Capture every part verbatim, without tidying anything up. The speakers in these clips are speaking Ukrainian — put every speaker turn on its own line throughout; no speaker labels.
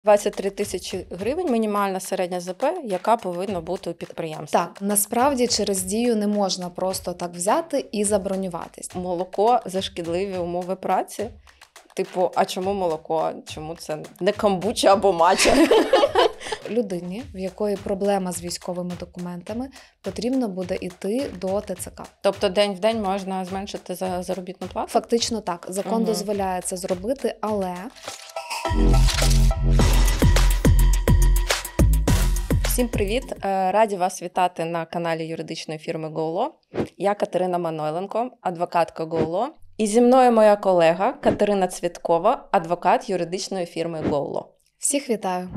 двадцять три тисячі гривень мінімальна середня ЗП, яка повинна бути у підприємстві.
Так, насправді через Дію не можна просто так взяти і забронюватись.
Молоко за шкідливі умови праці. Типу, а чому молоко? Чому це не камбуча або матча?
Людині, в якої проблема з військовими документами, потрібно буде йти до ТЦК.
Тобто день в день можна зменшити за заробітну плату?
Фактично так. Закон угу. дозволяє це зробити, але...
Всім привіт! Раді вас вітати на каналі юридичної фірми GoLaw. Я Катерина Манойленко, адвокатка GoLaw. І зі мною моя колега Катерина Цвіткова, адвокат юридичної фірми GoLaw.
Всіх вітаю!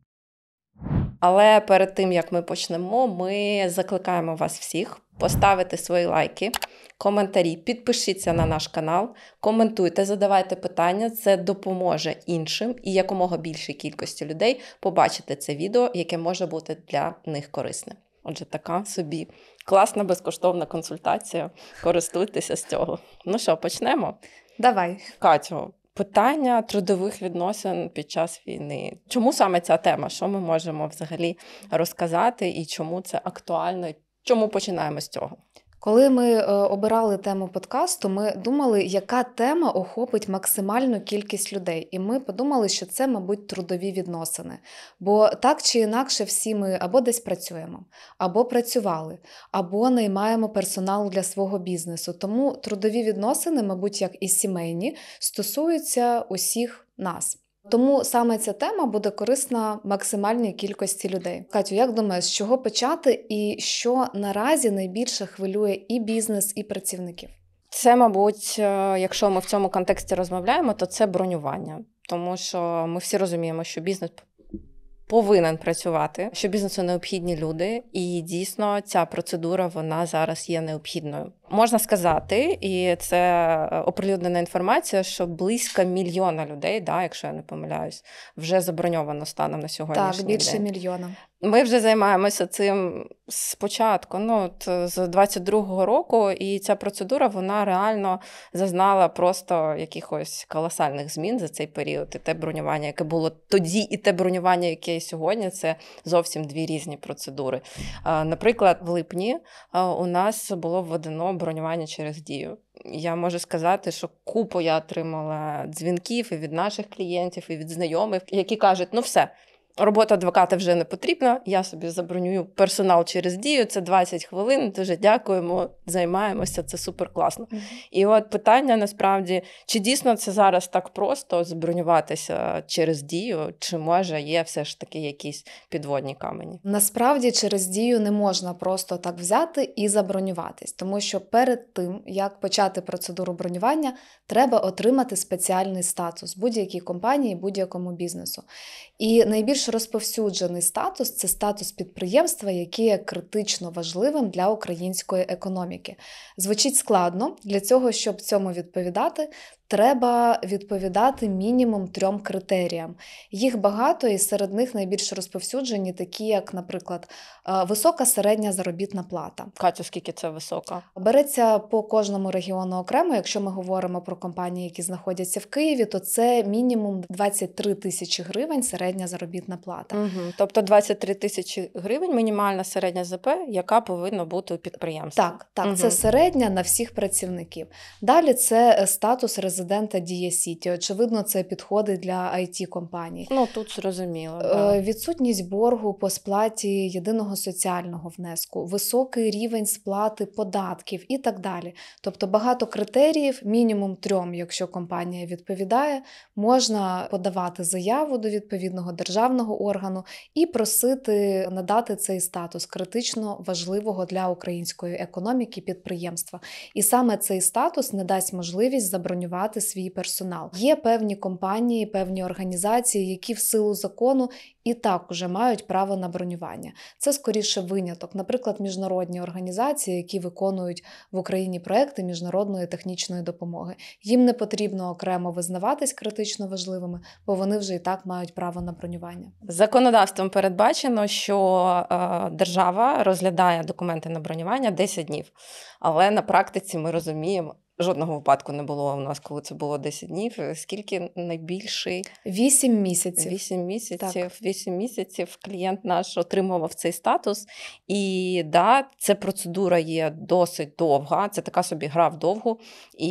Але перед тим, як ми почнемо, ми закликаємо вас всіх поставити свої лайки, коментарі, підпишіться на наш канал, коментуйте, задавайте питання, це допоможе іншим і якомога більшій кількості людей побачити це відео, яке може бути для них корисним. Отже, така собі класна безкоштовна консультація, користуйтеся з цього. Ну що, почнемо?
Давай.
Катю, питання трудових відносин під час війни. Чому саме ця тема? Що ми можемо взагалі розказати і чому це актуально? Чому починаємо з цього?
Коли ми е, обирали тему подкасту, ми думали, яка тема охопить максимальну кількість людей. І ми подумали, що це, мабуть, трудові відносини. Бо так чи інакше всі ми або десь працюємо, або працювали, або наймаємо персонал для свого бізнесу. Тому трудові відносини, мабуть, як і сімейні, стосуються усіх нас. Тому саме ця тема буде корисна максимальній кількості людей. Катю, як думаєш, з чого почати і що наразі найбільше хвилює і бізнес, і працівників?
Це, мабуть, якщо ми в цьому контексті розмовляємо, то це бронювання. Тому що ми всі розуміємо, що бізнес повинен працювати, що бізнесу необхідні люди, і дійсно ця процедура, вона зараз є необхідною. Можна сказати, і це оприлюднена інформація, що близько мільйона людей, да, якщо я не помиляюсь, вже заброньовано станом на сьогоднішній день.
Так, більше день. мільйона.
Ми вже займаємося цим спочатку, ну, от, з двадцять другого року, і ця процедура, вона реально зазнала просто якихось колосальних змін за цей період. І те бронювання, яке було тоді, і те бронювання, яке є сьогодні, це зовсім дві різні процедури. Наприклад, в липні у нас було введено бронювання через Дію. Я можу сказати, що купу я отримала дзвінків і від наших клієнтів, і від знайомих, які кажуть, ну все, робота адвоката вже не потрібна, я собі забронюю персонал через Дію, це двадцять хвилин, дуже дякуємо, займаємося, це супер класно. Mm-hmm. І от питання насправді, чи дійсно це зараз так просто забронюватися через Дію, чи може є все ж таки якісь підводні камені?
Насправді через Дію не можна просто так взяти і забронюватись, тому що перед тим, як почати процедуру бронювання, треба отримати спеціальний статус будь-якій компанії, будь-якому бізнесу. І найбільш розповсюджений статус – це статус підприємства, який є критично важливим для української економіки. Звучить складно. Для цього, щоб цьому відповідати, треба відповідати мінімум трьом критеріям. Їх багато, і серед них найбільш розповсюджені, такі як, наприклад, висока середня заробітна плата.
Катю, скільки це висока?
Береться по кожному регіону окремо. Якщо ми говоримо про компанії, які знаходяться в Києві, то це мінімум двадцять три тисячі гривень середня заробітна плата.
Угу. Тобто двадцять три тисячі гривень мінімальна середня ЗП, яка повинна бути у підприємстві.
Так, так,
угу.
Це середня на всіх працівників. Далі це статус резидента Дія Сіті. Очевидно, це підходить для ай ті-компаній.
Ну, тут зрозуміло. Да.
Відсутність боргу по сплаті єдиного соціального внеску, високий рівень сплати податків і так далі. Тобто багато критеріїв, мінімум трьом, якщо компанія відповідає, можна подавати заяву до відповідного державного органу і просити надати цей статус критично важливого для української економіки підприємства. І саме цей статус не дасть можливість забронювати свій персонал. Є певні компанії, певні організації, які в силу закону і так уже мають право на бронювання. Це скоріше виняток. Наприклад, міжнародні організації, які виконують в Україні проекти міжнародної технічної допомоги. Їм не потрібно окремо визнаватись критично важливими, бо вони вже і так мають право на бронювання.
Законодавством передбачено, що е, держава розглядає документи на бронювання десять днів. Але на практиці ми розуміємо, жодного випадку не було у нас, коли це було десять днів. Скільки найбільший?
Вісім місяців.
Вісім місяців.
Так.
Вісім місяців клієнт наш отримував цей статус. І да, ця процедура є досить довга, це така собі гра вдовгу,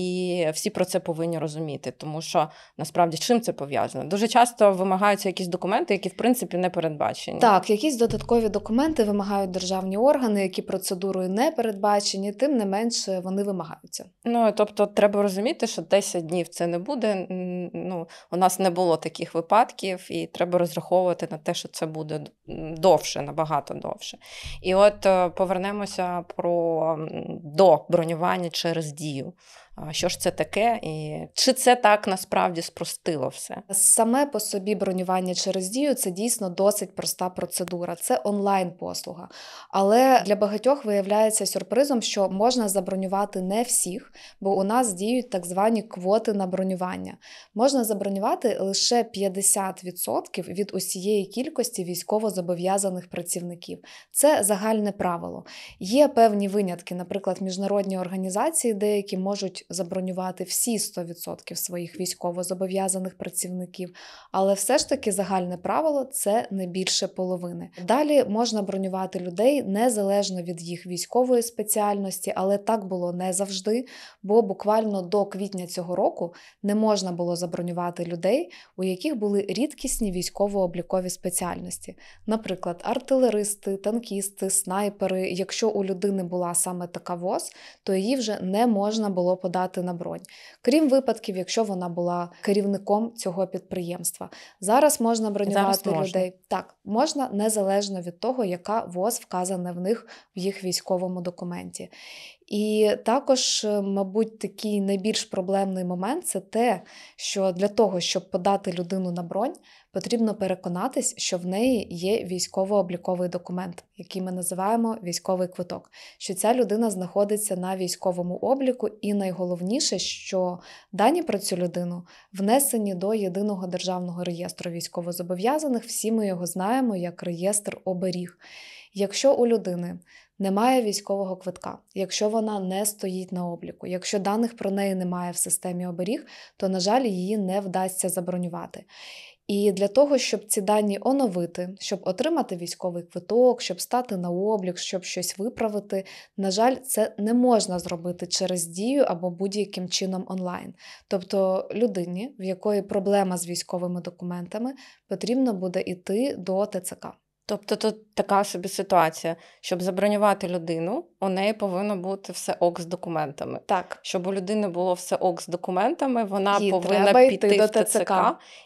і всі про це повинні розуміти, тому що насправді з чим це пов'язано? Дуже часто вимагаються якісь документи, які в принципі не передбачені.
Так, якісь додаткові документи вимагають державні органи, які процедурою не передбачені, тим не менше вони вимагаються.
Ну, тобто треба розуміти, що десять днів це не буде, ну, у нас не було таких випадків, і треба розраховувати на те, що це буде довше, набагато довше. І от повернемося про до бронювання через дію. Що ж це таке і чи це так насправді спростило все?
Саме по собі бронювання через дію – це дійсно досить проста процедура. Це онлайн-послуга. Але для багатьох виявляється сюрпризом, що можна забронювати не всіх, бо у нас діють так звані квоти на бронювання. Можна забронювати лише п'ятдесят відсотків від усієї кількості військовозобов'язаних працівників. Це загальне правило. Є певні винятки, наприклад, міжнародні організації деякі можуть забронювати всі сто відсотків своїх військовозобов'язаних працівників, але все ж таки загальне правило – це не більше половини. Далі можна бронювати людей незалежно від їх військової спеціальності, але так було не завжди, бо буквально до квітня цього року не можна було забронювати людей, у яких були рідкісні військово-облікові спеціальності. Наприклад, артилеристи, танкісти, снайпери. Якщо у людини була саме така ВОЗ, то її вже не можна було подати на бронь. Крім випадків, якщо вона була керівником цього підприємства. Зараз можна бронювати
Зараз можна.
людей. Так, можна незалежно від того, яка ВОЗ вказана в них в їх військовому документі. І також, мабуть, такий найбільш проблемний момент – це те, що для того, щоб подати людину на бронь, потрібно переконатись, що в неї є військово-обліковий документ, який ми називаємо військовий квиток, що ця людина знаходиться на військовому обліку, і найголовніше, що дані про цю людину внесені до Єдиного державного реєстру військовозобов'язаних, всі ми його знаємо як реєстр оберіг. Якщо у людини немає військового квитка, якщо вона не стоїть на обліку, якщо даних про неї немає в системі оберіг, то, на жаль, її не вдасться забронювати. І для того, щоб ці дані оновити, щоб отримати військовий квиток, щоб стати на облік, щоб щось виправити, на жаль, це не можна зробити через дію або будь-яким чином онлайн. Тобто людині, в якої проблема з військовими документами, потрібно буде йти до ТЦК.
Тобто тут така собі ситуація, щоб забронювати людину, у неї повинно бути все ок з документами.
Так.
Щоб у людини було все ок з документами, вона
Їй
повинна
треба йти
піти
до
в ТЦК,
ТЦК.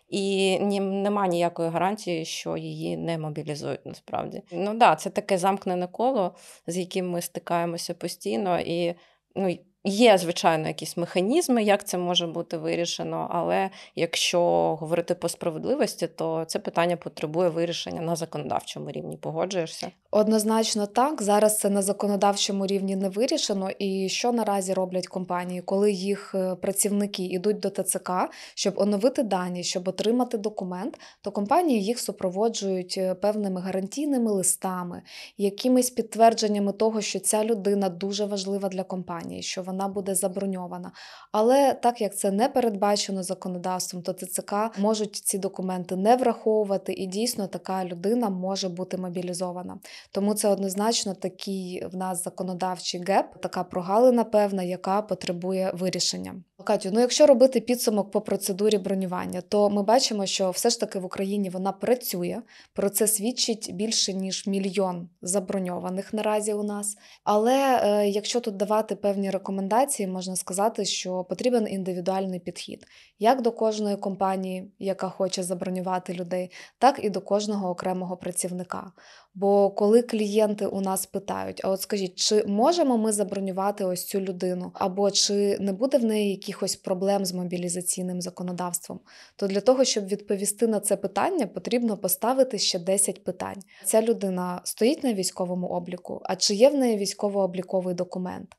і ні, нема ніякої гарантії, що її не мобілізують насправді. Ну так, да, це таке замкнене коло, з яким ми стикаємося постійно, і ну, є, звичайно, якісь механізми, як це може бути вирішено, але якщо говорити по справедливості, то це питання потребує вирішення на законодавчому рівні. Погоджуєшся?
Однозначно так. Зараз це на законодавчому рівні не вирішено. І що наразі роблять компанії? Коли їх працівники йдуть до ТЦК, щоб оновити дані, щоб отримати документ, то компанії їх супроводжують певними гарантійними листами, якимись підтвердженнями того, що ця людина дуже важлива для компанії, що вона буде заброньована. Але так як це не передбачено законодавством, то ТЦК можуть ці документи не враховувати, і дійсно така людина може бути мобілізована. Тому це однозначно такий в нас законодавчий геп, така прогалина певна, яка потребує вирішення. Катю, ну якщо робити підсумок по процедурі бронювання, то ми бачимо, що все ж таки в Україні вона працює. Про це свідчить більше, ніж мільйон заброньованих наразі у нас. Але е, якщо тут давати певні рекомендації, можна сказати, що потрібен індивідуальний підхід. Як до кожної компанії, яка хоче забронювати людей, так і до кожного окремого працівника. Бо коли клієнти у нас питають, а от скажіть, чи можемо ми забронювати ось цю людину, або чи не буде в неї якихось проблем з мобілізаційним законодавством, то для того, щоб відповісти на це питання, потрібно поставити ще десять питань. Ця людина стоїть на військовому обліку, а чи є в неї військово-обліковий документ?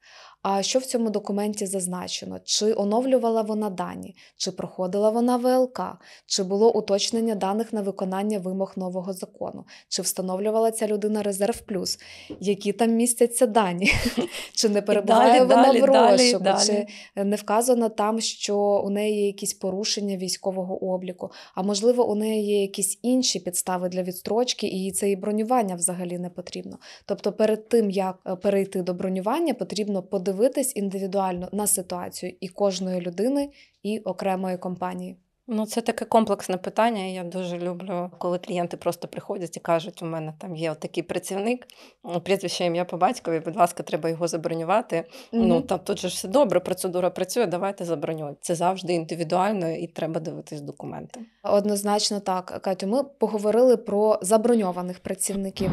А що в цьому документі зазначено? Чи оновлювала вона дані, чи проходила вона В Л К, чи було уточнення даних на виконання вимог нового закону, чи встановлювала ця людина резерв плюс, які там містяться дані, чи не перебуває
далі,
вона
далі,
в
далі,
розшуку,
далі.
чи не вказано там, що у неї є якісь порушення військового обліку, а можливо у неї є якісь інші підстави для відстрочки, і їй це і бронювання взагалі не потрібно. Тобто перед тим, як перейти до бронювання, потрібно подивитись індивідуально на ситуацію і кожної людини, і окремої компанії.
Ну, це таке комплексне питання. Я дуже люблю, коли клієнти просто приходять і кажуть, у мене там є отакий працівник, прізвище, ім'я по батькові, будь ласка, треба його забронювати.
Угу.
Ну, там тут же ж все добре, процедура працює, давайте забронюємо. Це завжди індивідуально і треба дивитись документи.
Однозначно так, Катю, ми поговорили про заброньованих працівників.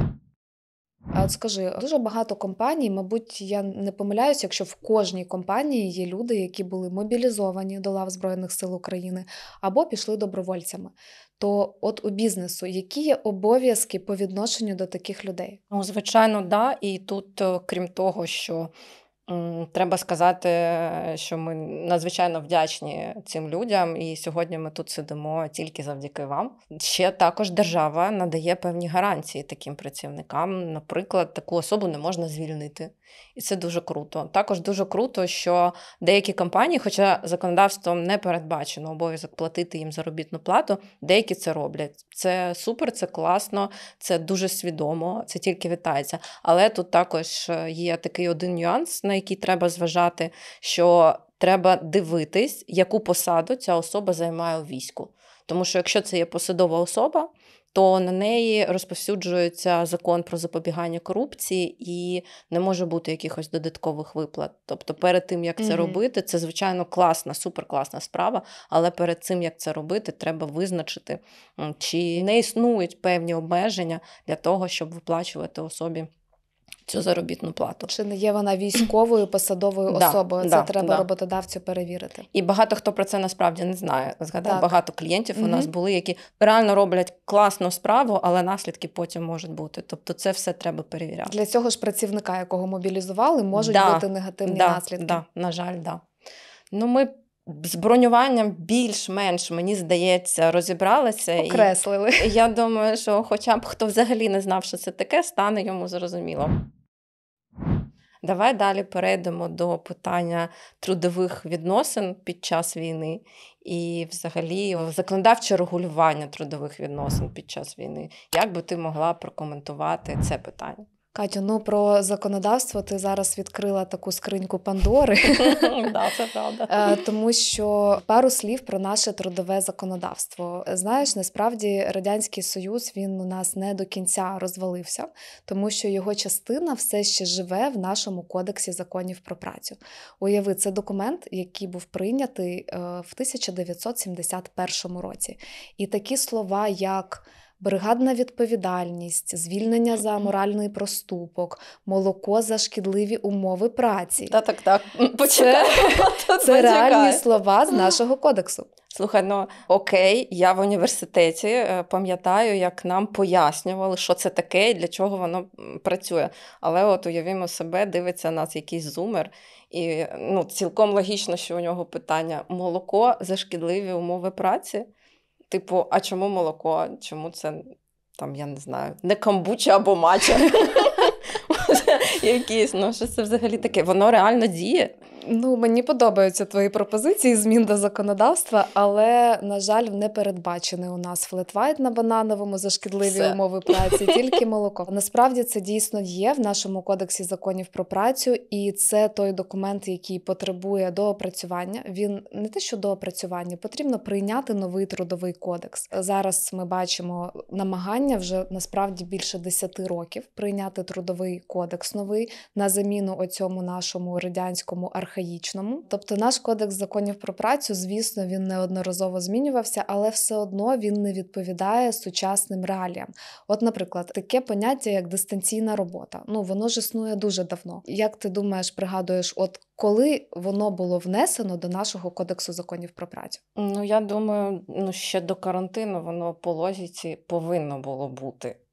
А от скажи, дуже багато компаній, мабуть, я не помиляюся, якщо в кожній компанії є люди, які були мобілізовані до лав Збройних сил України або пішли добровольцями. То от у бізнесу які є обов'язки по відношенню до таких людей?
Ну, звичайно, да. І тут, крім того, що треба сказати, що ми надзвичайно вдячні цим людям, і сьогодні ми тут сидимо тільки завдяки вам. Ще також держава надає певні гарантії таким працівникам. Наприклад, таку особу не можна звільнити. І це дуже круто. Також дуже круто, що деякі компанії, хоча законодавством не передбачено обов'язок платити їм заробітну плату, деякі це роблять. Це супер, це класно, це дуже свідомо, це тільки вітається. Але тут також є такий один нюанс, на який треба зважати, що треба дивитись, яку посаду ця особа займає у війську. Тому що якщо це є посадова особа, то на неї розповсюджується закон про запобігання корупції і не може бути якихось додаткових виплат. Тобто перед тим, як це mm-hmm. робити, це, звичайно, класна, суперкласна справа, але перед цим, як це робити, треба визначити, чи не існують певні обмеження для того, щоб виплачувати особі цю заробітну плату.
Чи не є вона військовою посадовою
да,
особою? Це
да,
треба
да.
роботодавцю перевірити.
І багато хто про це насправді не знає. Згадаю,
так.
багато клієнтів
угу.
у нас були, які реально роблять класну справу, але наслідки потім можуть бути. Тобто це все треба перевіряти.
Для цього ж працівника, якого мобілізували, можуть
да,
бути негативні
да,
наслідки.
Да, на жаль, да. Ну, ми з бронюванням більш-менш, мені здається, розібралися.
Окреслили.
І я думаю, що хоча б хто взагалі не знав, що це таке, стане йому зрозуміло. Давай далі перейдемо до питання трудових відносин під час війни і взагалі законодавче регулювання трудових відносин під час війни. Як би ти могла прокоментувати це питання?
Катю, ну про законодавство ти зараз відкрила таку скриньку Пандори.
Так, це правда.
Тому що пару слів про наше трудове законодавство. Знаєш, насправді Радянський Союз, він у нас не до кінця розвалився, тому що його частина все ще живе в нашому Кодексі законів про працю. Уяви, це документ, який був прийнятий в тисяча дев'ятсот сімдесят першому році. І такі слова, як бригадна відповідальність, звільнення за моральний проступок, молоко за шкідливі умови праці.
Так, так, так. Почекай.
Це, це реальні слова з нашого кодексу.
Слухай, ну окей, я в університеті пам'ятаю, як нам пояснювали, що це таке і для чого воно працює. Але от уявімо себе, дивиться нас якийсь зумер, і ну, цілком логічно, що у нього питання: молоко за шкідливі умови праці? Типу, а чому молоко? Чому це, там, я не знаю, не камбуча або матча? Якісь, ну, що це взагалі таке? Воно реально діє?
Ну, мені подобаються твої пропозиції змін до законодавства, але, на жаль, не передбачений у нас флет-вайт на банановому за шкідливі Все. умови праці, тільки молоко. Насправді це дійсно є в нашому Кодексі законів про працю, і це той документ, який потребує доопрацювання. Він не те, що доопрацювання, потрібно прийняти новий трудовий кодекс. Зараз ми бачимо намагання вже насправді більше десяти років прийняти трудовий кодекс новий на заміну оцьому нашому радянському архаїчному. Тобто наш Кодекс законів про працю, звісно, він неодноразово змінювався, але все одно він не відповідає сучасним реаліям. От, наприклад, таке поняття, як дистанційна робота. Ну, воно ж існує дуже давно. Як ти думаєш, пригадуєш, от коли воно було внесено до нашого Кодексу законів про працю?
Ну, я думаю, ну, ще до карантину воно по логіці повинно було бути.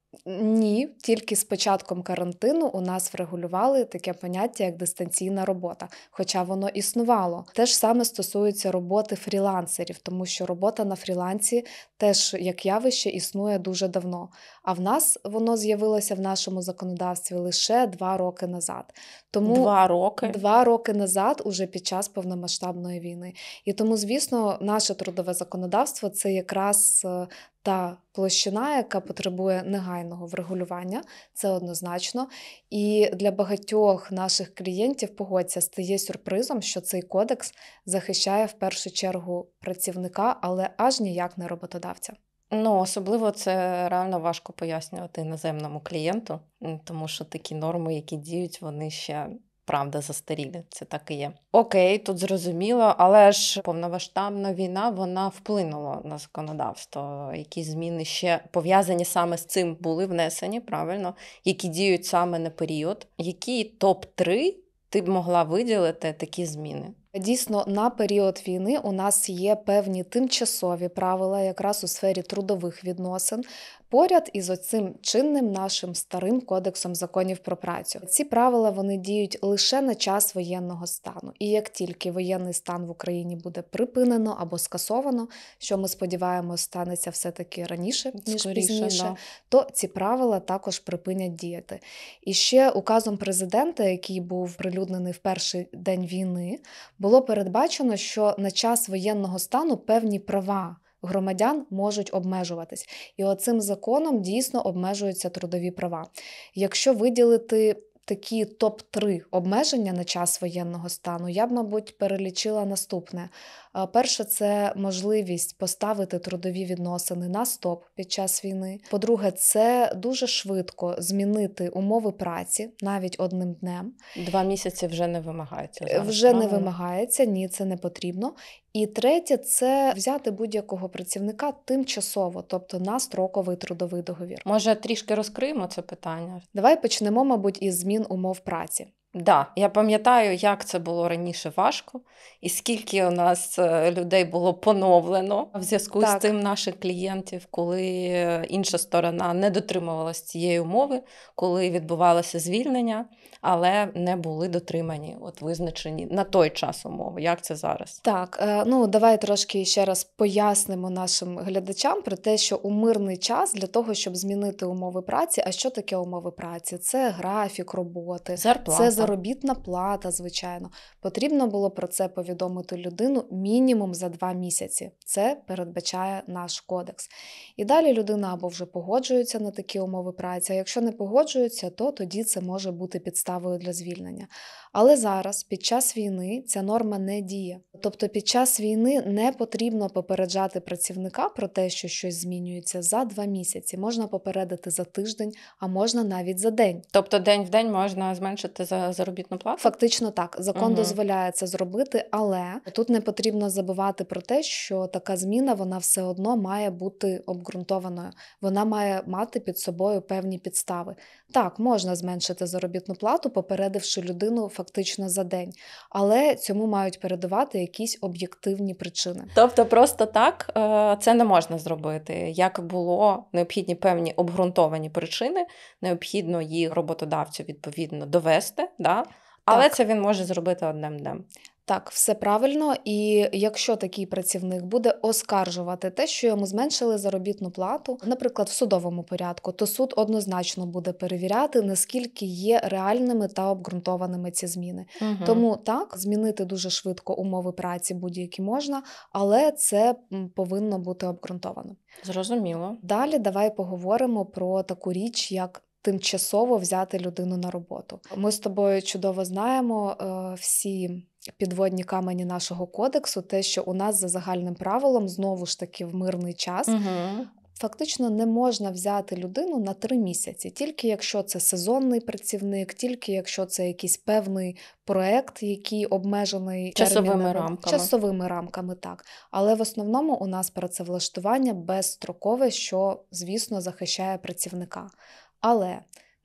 Ні, тільки з початком карантину у нас врегулювали таке поняття, як дистанційна робота, хоча воно існувало. Те ж саме стосується роботи фрілансерів, тому що робота на фрілансі теж як явище існує дуже давно. А в нас воно з'явилося в нашому законодавстві лише два роки назад. Тому
Два роки.
Два роки назад, уже під час повномасштабної війни. І тому, звісно, наше трудове законодавство – це якраз е, та площина, яка потребує негайного врегулювання, це однозначно. І для багатьох наших клієнтів, погодься, стає сюрпризом, що цей кодекс захищає в першу чергу працівника, але аж ніяк не роботодавця.
Ну, особливо це реально важко пояснювати іноземному клієнту, м, тому що такі норми, які діють, вони ще, правда, застарілі. Це так і є. Окей, тут зрозуміло, але ж повномасштабна війна, вона вплинула на законодавство. Які зміни ще пов'язані саме з цим були внесені, правильно? Які діють саме на період. Які топ три ти б могла виділити такі зміни?
Дійсно, на період війни у нас є певні тимчасові правила якраз у сфері трудових відносин, поряд із оцим чинним нашим старим кодексом законів про працю. Ці правила, вони діють лише на час воєнного стану. І як тільки воєнний стан в Україні буде припинено або скасовано, що ми сподіваємося станеться все-таки раніше, ніж
Скоріше,
пізніше,
да.
то ці правила також припинять діяти. І ще указом президента, який був прилюднений в перший день війни, було передбачено, що на час воєнного стану певні права громадян можуть обмежуватись. І оцим законом дійсно обмежуються трудові права. Якщо виділити такі топ три обмеження на час воєнного стану, я б, мабуть, перелічила наступне. Перше – це можливість поставити трудові відносини на стоп під час війни. По-друге, це дуже швидко змінити умови праці, навіть одним днем.
Два місяці вже не вимагається зараз,
Вже не
правильно?
вимагається, ні, це не потрібно. І третє – це взяти будь-якого працівника тимчасово, тобто на строковий трудовий договір.
Може, трішки розкриємо це питання?
Давай почнемо, мабуть, із змін умов праці.
Да, я пам'ятаю, як це було раніше важко, і скільки у нас е, людей було поновлено в зв'язку з
Так.
цим наших клієнтів, коли е, інша сторона не дотримувалась цієї умови, коли відбувалося звільнення, але не були дотримані, от визначені на той час умови. Як це зараз?
Так, е, ну давай трошки ще раз пояснимо нашим глядачам про те, що у мирний час для того, щоб змінити умови праці, а що таке умови праці? Це графік роботи,
Зарплата.
це заробітна плата, звичайно. Потрібно було про це повідомити людину мінімум за два місяці. Це передбачає наш кодекс. І далі людина або вже погоджується на такі умови праці, а якщо не погоджується, то тоді це може бути підставою для звільнення. Але зараз, під час війни, ця норма не діє. Тобто під час війни не потрібно попереджати працівника про те, що щось змінюється за два місяці. Можна попередити за тиждень, а можна навіть за день.
Тобто день в день можна зменшити за заробітну плату?
Фактично так, закон
Мгм.
дозволяє це зробити, але тут не потрібно забувати про те, що така зміна, вона все одно має бути обґрунтованою. Вона має мати під собою певні підстави. Так, можна зменшити заробітну плату, попередивши людину фактично за день, але цьому мають передувати якісь об'єктивні причини.
Тобто просто так е, це не можна зробити. Як було необхідні певні обґрунтовані причини, необхідно їх роботодавцю відповідно довести, да? Але
Так.
це він може зробити одним днем.
Так, все правильно. І якщо такий працівник буде оскаржувати те, що йому зменшили заробітну плату, наприклад, в судовому порядку, то суд однозначно буде перевіряти, наскільки є реальними та обґрунтованими ці зміни.
Угу.
Тому так, змінити дуже швидко умови праці будь-які можна, але це м, повинно бути обґрунтовано.
Зрозуміло.
Далі давай поговоримо про таку річ, як тимчасово взяти людину на роботу. Ми з тобою чудово знаємо е, всі підводні камені нашого кодексу, те, що у нас за загальним правилом, знову ж таки, в мирний час,
Угу.
фактично не можна взяти людину на три місяці, тільки якщо це сезонний працівник, тільки якщо це якийсь певний проект, який обмежений
Часовими
термінами,
рамками.
часовими рамками, так. Але в основному у нас працевлаштування безстрокове, що, звісно, захищає працівника. Але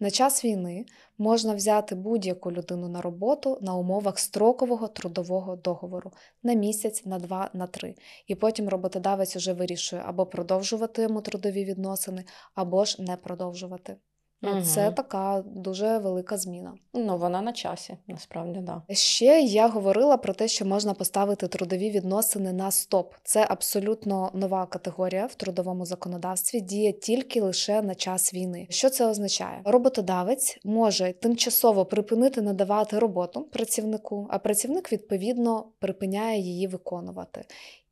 На час війни можна взяти будь-яку людину на роботу на умовах строкового трудового договору на місяць, на два, на три. І потім роботодавець уже вирішує або продовжувати йому трудові відносини, або ж не продовжувати. Ну,
Мгм.
Це така дуже велика зміна.
Ну, вона на часі, насправді, да.
Ще я говорила про те, що можна поставити трудові відносини на стоп. Це абсолютно нова категорія в трудовому законодавстві, діє тільки лише на час війни. Що це означає? Роботодавець може тимчасово припинити надавати роботу працівнику, а працівник, відповідно, припиняє її виконувати.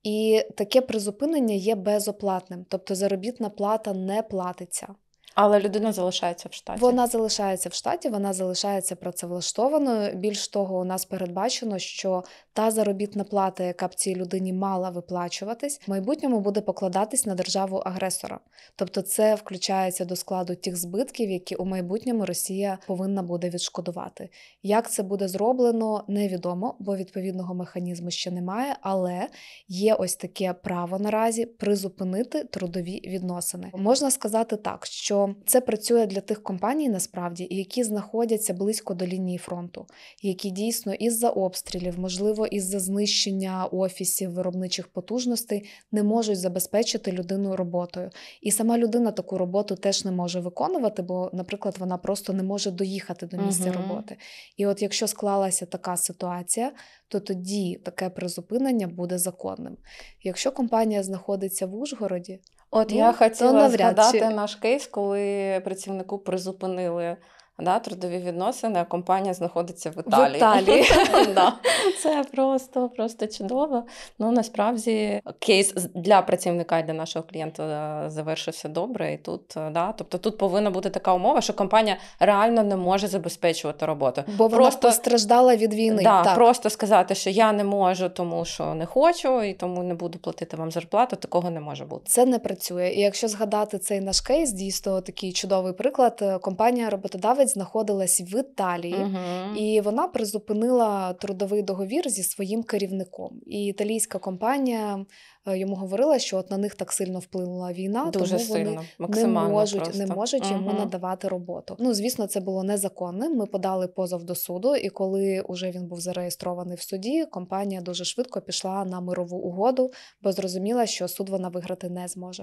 І таке призупинення є безоплатним, тобто заробітна плата не платиться.
Але людина залишається в штаті.
Вона залишається в штаті, вона залишається працевлаштованою. Більш того, у нас передбачено, що та заробітна плата, яка б цій людині мала виплачуватись, в майбутньому буде покладатись на державу-агресора. Тобто це включається до складу тих збитків, які у майбутньому Росія повинна буде відшкодувати. Як це буде зроблено, невідомо, бо відповідного механізму ще немає, але є ось таке право наразі призупинити трудові відносини. Можна сказати так, що це працює для тих компаній, насправді, які знаходяться близько до лінії фронту, які дійсно із-за обстрілів, можливо, із-за знищення офісів, виробничих потужностей не можуть забезпечити людину роботою. І сама людина таку роботу теж не може виконувати, бо, наприклад, вона просто не може доїхати до місця
Мгм.
роботи. І от якщо склалася така ситуація, то тоді таке призупинення буде законним. Якщо компанія знаходиться в Ужгороді,
От
Ну,
я
то
хотіла
навряд
згадати
чи.
наш кейс, коли працівнику призупинили, да, трудові відносини, а компанія знаходиться в
в
Італії.
Італії.
Да. Це просто, просто чудово. Ну, насправді, кейс з- для працівника і для нашого клієнта е, завершився добре. І тут, е, да, тобто тут повинна бути така умова, що компанія реально не може забезпечувати роботу.
Бо вона
Просто-
постраждала від війни.
Да,
так.
просто сказати, що я не можу, тому що не хочу, і тому не буду платити вам зарплату, такого не може бути.
Це не працює. І якщо згадати цей наш кейс, дійсно такий чудовий приклад, е, компанія-роботодавець знаходилась в Італії,
Мгм.
і вона призупинила трудовий договір зі своїм керівником. І італійська компанія е, йому говорила, що от на них так сильно вплинула війна,
Дуже
тому вони
сильно,
не
максимально
можуть,
просто.
не можуть йому
Мгм.
надавати роботу. Ну, звісно, це було незаконним. Ми подали позов до суду, і коли уже він був зареєстрований в суді, компанія дуже швидко пішла на мирову угоду, бо зрозуміла, що суд вона виграти не зможе.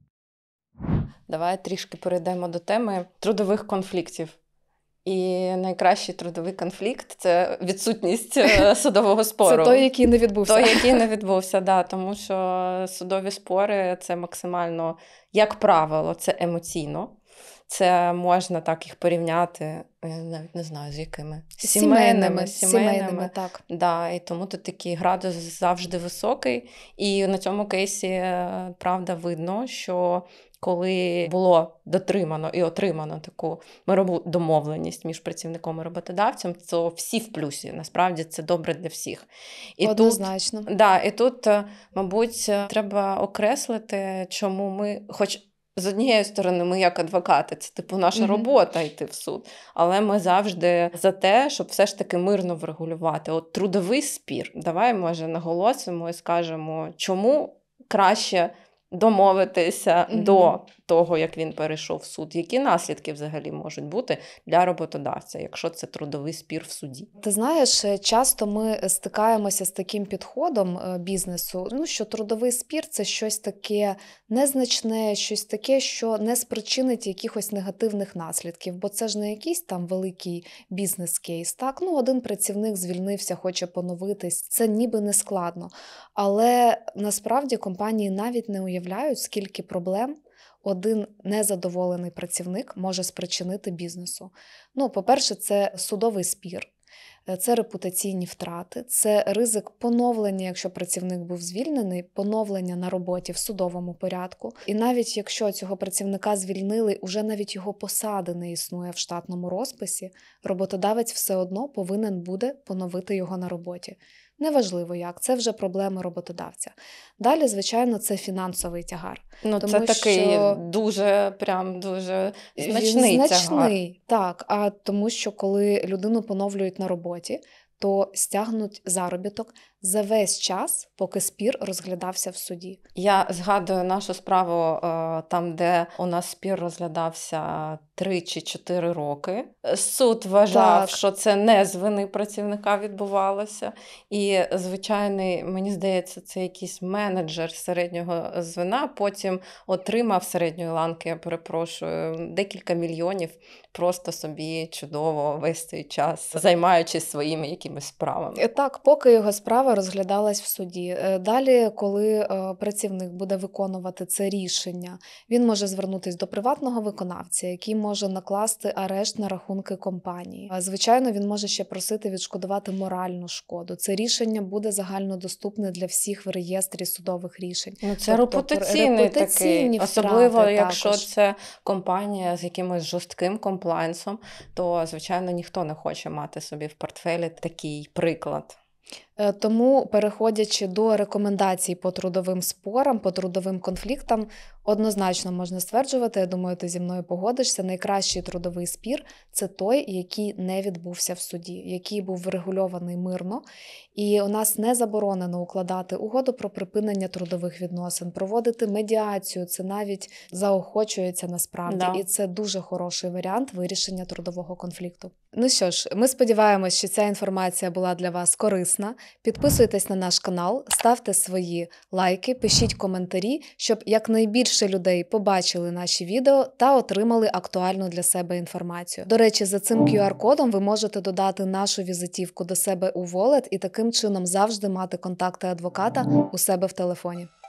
Давай трішки перейдемо до теми трудових конфліктів. І найкращий трудовий конфлікт – це відсутність е, судового спору.
Це той, який не відбувся.
Той, який не відбувся, да, тому що судові спори – це максимально, як правило, це емоційно. Це можна так їх порівняти, я навіть не знаю, з якими.
З сімейними, з сімейними, так.
Да, і тому тут такий градус завжди високий. І на цьому кейсі, е, правда, видно, що коли було дотримано і отримано таку мирову домовленість між працівником і роботодавцем, то всі в плюсі. Насправді це добре для всіх. І
Однозначно.
Тут, да, і тут, е, мабуть, треба окреслити, чому ми, хоч з однієї сторони, ми як адвокати, це типу наша
Мгм.
робота йти в суд, але ми завжди за те, щоб все ж таки мирно врегулювати. От трудовий спір. Давай, може, наголосимо і скажемо, чому краще домовитися
Мгм.
до того, як він перейшов в суд. Які наслідки взагалі можуть бути для роботодавця, якщо це трудовий спір в суді?
Ти знаєш, е, часто ми стикаємося з таким підходом е, бізнесу, ну, що трудовий спір – це щось таке незначне, щось таке, що не спричинить якихось негативних наслідків, бо це ж не якийсь там великий бізнес-кейс. Так, ну, один працівник звільнився, хоче поновитись, це ніби не складно. Але насправді компанії навіть не уявляють, скільки проблем один незадоволений працівник може спричинити бізнесу. Ну, по-перше, це судовий спір, е, це репутаційні втрати, це ризик поновлення, якщо працівник був звільнений, поновлення на роботі в судовому порядку. І навіть якщо цього працівника звільнили, уже навіть його посади не існує в штатному розписі, роботодавець все одно повинен буде поновити його на роботі. Неважливо як, це вже проблеми роботодавця. Далі, звичайно, це фінансовий тягар.
Ну,
Тому
це такий
що-
дуже, прям дуже
Він
значний тягар.
значний, так. А тому що коли людину поновлюють на роботі, то стягнуть заробіток, за весь час, поки спір розглядався в суді.
Я згадую нашу справу е, там, де у нас спір розглядався три чи чотири роки. Суд вважав,
Так.
що це не з вини працівника відбувалося. І, звичайний, мені здається, це якийсь менеджер середнього звена потім отримав середньої ланки, я перепрошую, декілька мільйонів просто собі чудово весь цей час, займаючись своїми якимись справами.
Е, Так, поки його справа розглядалась в суді. Е, Далі, коли е, працівник буде виконувати це рішення, він може звернутися до приватного виконавця, який може накласти арешт на рахунки компанії. А, Звичайно, він може ще просити відшкодувати моральну шкоду. Це рішення буде загальнодоступне для всіх в реєстрі судових рішень.
Ну, це
Тобто,
репутаційний
репутаційні
такий, особливо,
втрати
якщо
також.
це компанія з якимось жорстким комплайнсом, то, звичайно, ніхто не хоче мати собі в портфелі такий приклад.
Е, Тому, переходячи до рекомендацій по трудовим спорам, по трудовим конфліктам, однозначно можна стверджувати, я думаю, ти зі мною погодишся, найкращий трудовий спір – це той, який не відбувся в суді, який був врегульований мирно. І у нас не заборонено укладати угоду про припинення трудових відносин, проводити медіацію, це навіть заохочується насправді.
Да.
І це дуже хороший варіант вирішення трудового конфлікту. Ну що ж, ми сподіваємось, що ця інформація була для вас корисна. Підписуйтесь на наш канал, ставте свої лайки, пишіть коментарі, щоб якнайбільше людей побачили наші відео та отримали актуальну для себе інформацію. До речі, за цим кю ар-кодом ви можете додати нашу візитівку до себе у Wallet і таким чином завжди мати контакти адвоката у себе в телефоні.